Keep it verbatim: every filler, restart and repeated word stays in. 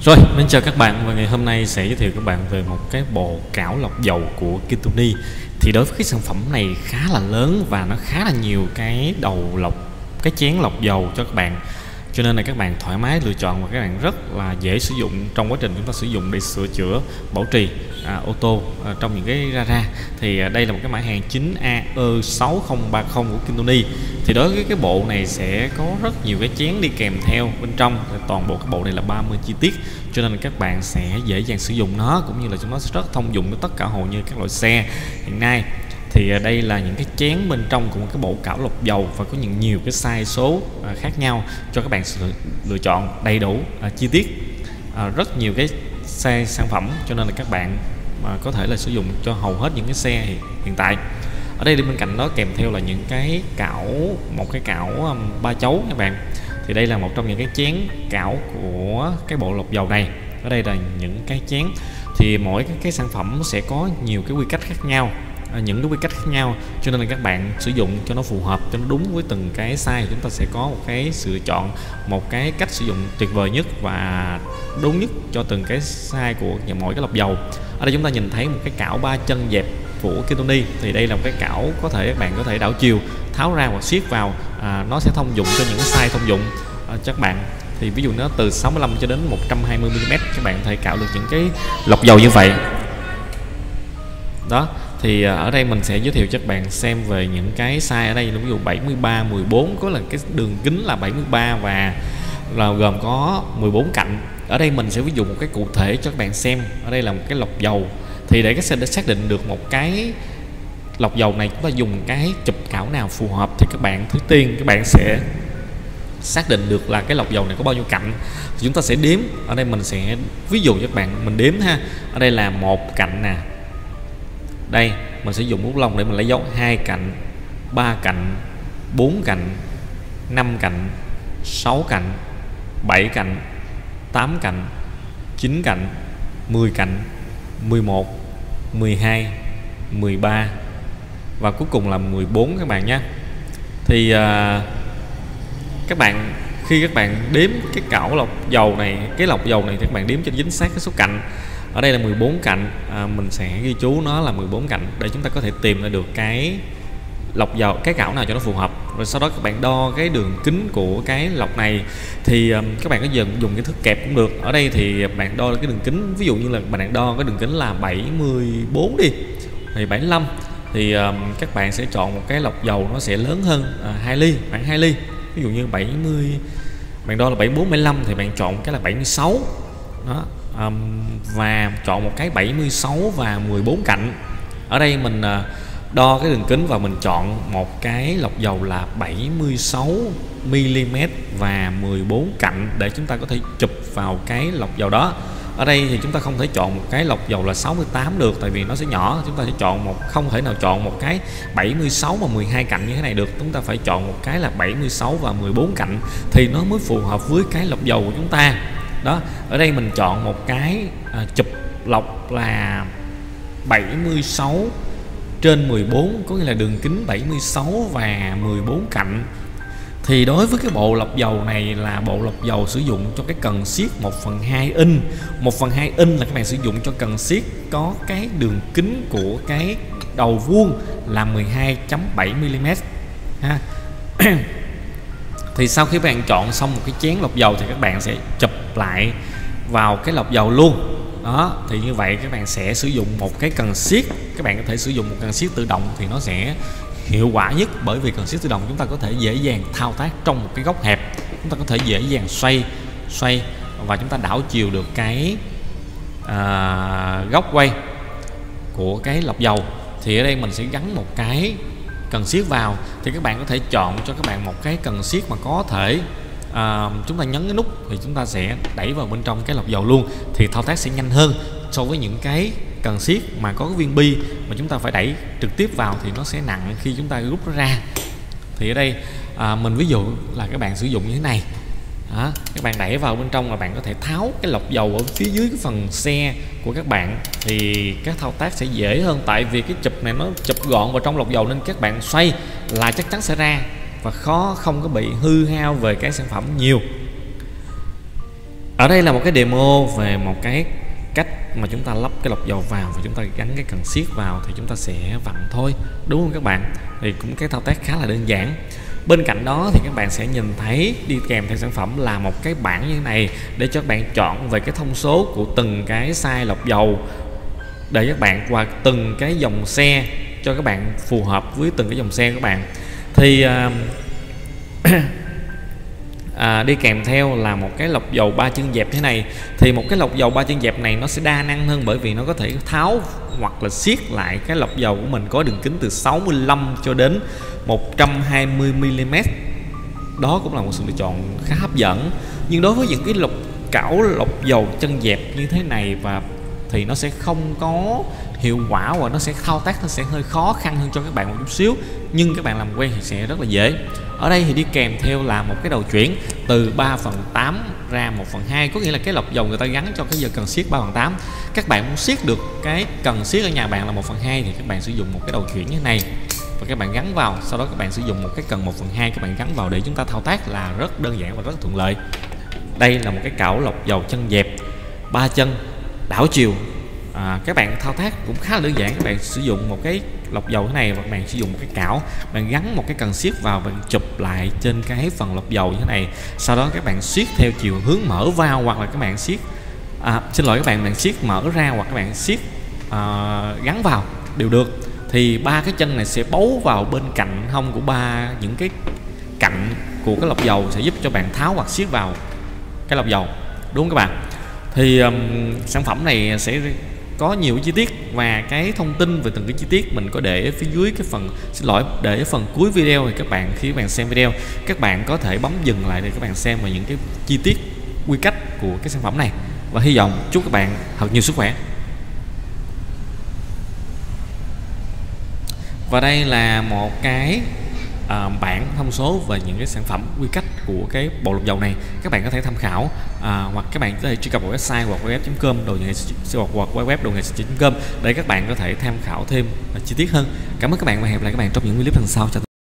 Rồi, nên chào các bạn, và ngày hôm nay sẽ giới thiệu các bạn về một cái bộ cảo lọc dầu của Kintoni. Thì đối với cái sản phẩm này khá là lớn và nó khá là nhiều cái đầu lọc, cái chén lọc dầu cho các bạn, cho nên là các bạn thoải mái lựa chọn và các bạn rất là dễ sử dụng trong quá trình chúng ta sử dụng để sửa chữa, bảo trì à, ô tô à, trong những cái gara. Thì à, đây là một cái mã hàng chín A E sáu không ba không của Kintoni. Thì đối với cái bộ này sẽ có rất nhiều cái chén đi kèm theo bên trong. Toàn bộ cái bộ này là ba mươi chi tiết, cho nên là các bạn sẽ dễ dàng sử dụng nó, cũng như là chúng nó sẽ rất thông dụng với tất cả hầu như các loại xe hiện nay. Thì đây là những cái chén bên trong của một cái bộ cảo lọc dầu và có những nhiều cái size số à, khác nhau cho các bạn lựa, lựa chọn đầy đủ à, chi tiết, à, rất nhiều cái xe sản phẩm, cho nên là các bạn mà có thể là sử dụng cho hầu hết những cái xe hiện, hiện tại. Ở đây bên cạnh đó kèm theo là những cái cảo, một cái cảo um, ba chấu các bạn. Thì đây là một trong những cái chén cảo của cái bộ lọc dầu này. Ở đây là những cái chén, thì mỗi cái, cái sản phẩm sẽ có nhiều cái quy cách khác nhau, những cái quy cách khác nhau, cho nên là các bạn sử dụng cho nó phù hợp, cho nó đúng với từng cái size. Chúng ta sẽ có một cái sự lựa chọn, một cái cách sử dụng tuyệt vời nhất và đúng nhất cho từng cái size của mỗi cái lọc dầu. Ở đây chúng ta nhìn thấy một cái cảo ba chân dẹp của Kintoni. Thì đây là một cái cảo có thể các bạn có thể đảo chiều, tháo ra hoặc siết vào, à, nó sẽ thông dụng cho những cái size thông dụng à, cho các bạn. Thì ví dụ nó từ sáu mươi lăm cho đến một trăm hai mươi mi li mét, các bạn có thể cạo được những cái lọc dầu như vậy đó. Thì ở đây mình sẽ giới thiệu cho các bạn xem về những cái size ở đây. Ví dụ bảy mươi ba, mười bốn, có là cái đường kính là bảy mươi ba và là gồm có mười bốn cạnh. Ở đây mình sẽ ví dụ một cái cụ thể cho các bạn xem. Ở đây là một cái lọc dầu. Thì để các xe để xác định được một cái lọc dầu này chúng ta dùng cái chụp cảo nào phù hợp, thì các bạn thứ tiên các bạn sẽ xác định được là cái lọc dầu này có bao nhiêu cạnh. Thì chúng ta sẽ đếm. Ở đây mình sẽ ví dụ cho các bạn, mình đếm ha. Ở đây là một cạnh nè. Đây mình sẽ dùng bút lông để mình lấy dấu hai cạnh, ba cạnh, bốn cạnh, năm cạnh, sáu cạnh, bảy cạnh, tám cạnh, chín cạnh, mười cạnh, mười một, mười hai, mười ba và cuối cùng là mười bốn các bạn nhé. Thì à, các bạn khi các bạn đếm cái cảo lọc dầu này, cái lọc dầu này thì các bạn đếm cho chính xác cái số cạnh. Ở đây là mười bốn cạnh, à, mình sẽ ghi chú nó là mười bốn cạnh để chúng ta có thể tìm ra được cái lọc dầu, cái cảo nào cho nó phù hợp. Rồi sau đó các bạn đo cái đường kính của cái lọc này. Thì um, các bạn có dần dùng cái thước kẹp cũng được. Ở đây thì bạn đo cái đường kính, ví dụ như là bạn đo cái đường kính là bảy mươi bốn đi, thì bảy mươi lăm, thì um, các bạn sẽ chọn một cái lọc dầu nó sẽ lớn hơn à, hai ly, khoảng hai ly. Ví dụ như bảy mươi, bạn đo là bảy mươi bốn, bảy mươi lăm thì bạn chọn cái là bảy mươi sáu đó. Um, và chọn một cái bảy mươi sáu và mười bốn cạnh. Ở đây mình uh, đo cái đường kính và mình chọn một cái lọc dầu là bảy mươi sáu mi li mét và mười bốn cạnh để chúng ta có thể chụp vào cái lọc dầu đó. Ở đây thì chúng ta không thể chọn một cái lọc dầu là sáu mươi tám được, tại vì nó sẽ nhỏ. Chúng ta sẽ chọn một, không thể nào chọn một cái bảy mươi sáu và mười hai cạnh như thế này được. Chúng ta phải chọn một cái là bảy mươi sáu và mười bốn cạnh thì nó mới phù hợp với cái lọc dầu của chúng ta đó. Ở đây mình chọn một cái à, chụp lọc là bảy mươi sáu trên mười bốn, có nghĩa là đường kính bảy mươi sáu và mười bốn cạnh. Thì đối với cái bộ lọc dầu này là bộ lọc dầu sử dụng cho cái cần siết một phần hai inch. một phần hai inch là các bạn sử dụng cho cần siết có cái đường kính của cái đầu vuông là mười hai phẩy bảy mi li mét ha. Thì sau khi bạn chọn xong một cái chén lọc dầu thì các bạn sẽ chụp lại vào cái lọc dầu luôn đó. Thì như vậy các bạn sẽ sử dụng một cái cần siết. Các bạn có thể sử dụng một cần siết tự động thì nó sẽ hiệu quả nhất, bởi vì cần siết tự động chúng ta có thể dễ dàng thao tác trong một cái góc hẹp. Chúng ta có thể dễ dàng xoay xoay và chúng ta đảo chiều được cái à, góc quay của cái lọc dầu. Thì ở đây mình sẽ gắn một cái cần siết vào. Thì các bạn có thể chọn cho các bạn một cái cần siết mà có thể à, chúng ta nhấn cái nút thì chúng ta sẽ đẩy vào bên trong cái lọc dầu luôn, thì thao tác sẽ nhanh hơn so với những cái cần siết mà có cái viên bi mà chúng ta phải đẩy trực tiếp vào thì nó sẽ nặng khi chúng ta rút nó ra. Thì ở đây à, mình ví dụ là các bạn sử dụng như thế này đó. Các bạn đẩy vào bên trong là bạn có thể tháo cái lọc dầu ở phía dưới cái phần xe của các bạn, thì các thao tác sẽ dễ hơn, tại vì cái chụp này nó chụp gọn vào trong lọc dầu nên các bạn xoay là chắc chắn sẽ ra và khó, không có bị hư hao về cái sản phẩm nhiều. Ở đây là một cái demo về một cái cách mà chúng ta lắp cái lọc dầu vào và chúng ta gắn cái cần siết vào thì chúng ta sẽ vặn thôi, đúng không các bạn? Thì cũng cái thao tác khá là đơn giản. Bên cạnh đó thì các bạn sẽ nhìn thấy đi kèm theo sản phẩm là một cái bảng như thế này để cho các bạn chọn về cái thông số của từng cái size lọc dầu để các bạn qua từng cái dòng xe cho các bạn phù hợp với từng cái dòng xe các bạn. Thì uh, À, đi kèm theo là một cái lọc dầu ba chân dẹp thế này. Thì một cái lọc dầu ba chân dẹp này nó sẽ đa năng hơn, bởi vì nó có thể tháo hoặc là siết lại cái lọc dầu của mình có đường kính từ sáu mươi lăm cho đến một trăm hai mươi mi li mét. Đó cũng là một sự lựa chọn khá hấp dẫn. Nhưng đối với những cái lọc cảo lọc dầu chân dẹp như thế này và thì nó sẽ không có hiệu quả và nó sẽ thao tác nó sẽ hơi khó khăn hơn cho các bạn một chút xíu, nhưng các bạn làm quen thì sẽ rất là dễ. Ở đây thì đi kèm theo là một cái đầu chuyển từ ba phần tám ra một phần hai, có nghĩa là cái lọc dầu người ta gắn cho cái giờ cần siết ba phần tám. Các bạn muốn siết được cái cần siết ở nhà bạn là một phần hai thì các bạn sử dụng một cái đầu chuyển như thế này và các bạn gắn vào, sau đó các bạn sử dụng một cái cần một phần hai các bạn gắn vào để chúng ta thao tác là rất đơn giản và rất thuận lợi. Đây là một cái cảo lọc dầu chân dẹp ba chân đảo chiều. À, các bạn thao tác cũng khá là đơn giản. Các bạn sử dụng một cái lọc dầu thế này và các bạn sử dụng một cái cảo, bạn gắn một cái cần siết vào, bạn chụp lại trên cái phần lọc dầu như thế này, sau đó các bạn siết theo chiều hướng mở vào hoặc là các bạn siết à, xin lỗi các bạn bạn siết mở ra hoặc các bạn siết à, gắn vào đều được. Thì ba cái chân này sẽ bấu vào bên cạnh hông của ba những cái cạnh của cái lọc dầu sẽ giúp cho bạn tháo hoặc siết vào cái lọc dầu, đúng không các bạn? Thì um, sản phẩm này sẽ có nhiều chi tiết và cái thông tin về từng cái chi tiết mình có để phía dưới cái phần xin lỗi để phần cuối video. Thì các bạn khi các bạn xem video các bạn có thể bấm dừng lại để các bạn xem về những cái chi tiết quy cách của cái sản phẩm này, và hy vọng chúc các bạn thật nhiều sức khỏe. Và đây là một cái à, bảng thông số về những cái sản phẩm quy cách của cái bộ lọc dầu này, các bạn có thể tham khảo à, hoặc các bạn có thể truy cập vào website hoặc web chấm com đồ nghệ hoặc web đồ nghệ chấm com để các bạn có thể tham khảo thêm chi tiết hơn. Cảm ơn các bạn và hẹn gặp lại các bạn trong những clip lần sau. Chào